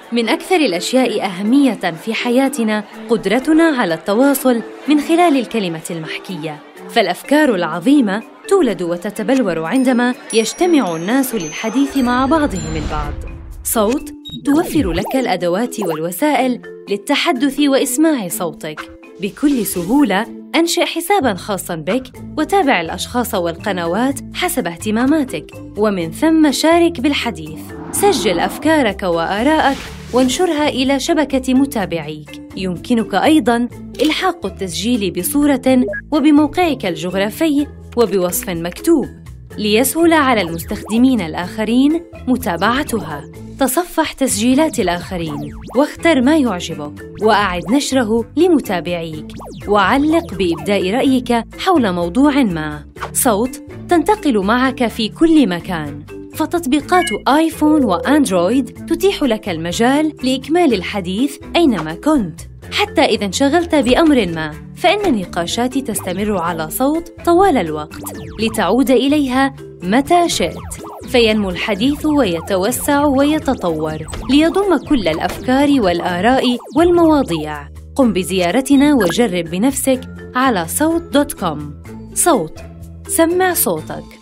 من أكثر الأشياء أهمية في حياتنا قدرتنا على التواصل من خلال الكلمة المحكية، فالأفكار العظيمة تولد وتتبلور عندما يجتمع الناس للحديث مع بعضهم البعض. صوت توفر لك الأدوات والوسائل للتحدث وإسماع صوتك بكل سهولة. أنشئ حساباً خاصاً بك وتابع الأشخاص والقنوات حسب اهتماماتك، ومن ثم شارك بالحديث. سجل أفكارك وآراءك وانشرها إلى شبكة متابعيك. يمكنك أيضاً إلحاق التسجيل بصورة وبموقعك الجغرافي وبوصف مكتوب ليسهل على المستخدمين الآخرين متابعتها. تصفح تسجيلات الآخرين واختر ما يعجبك وأعد نشره لمتابعيك، وعلق بإبداء رأيك حول موضوع ما. صوت تنتقل معك في كل مكان، فتطبيقات آيفون وأندرويد تتيح لك المجال لإكمال الحديث أينما كنت. حتى إذا انشغلت بأمر ما، فإن النقاشات تستمر على صوت طوال الوقت لتعود إليها متى شئت، فينمو الحديث ويتوسع ويتطور ليضم كل الأفكار والآراء والمواضيع. قم بزيارتنا وجرب بنفسك على صوت.com. صوت، سمع صوتك.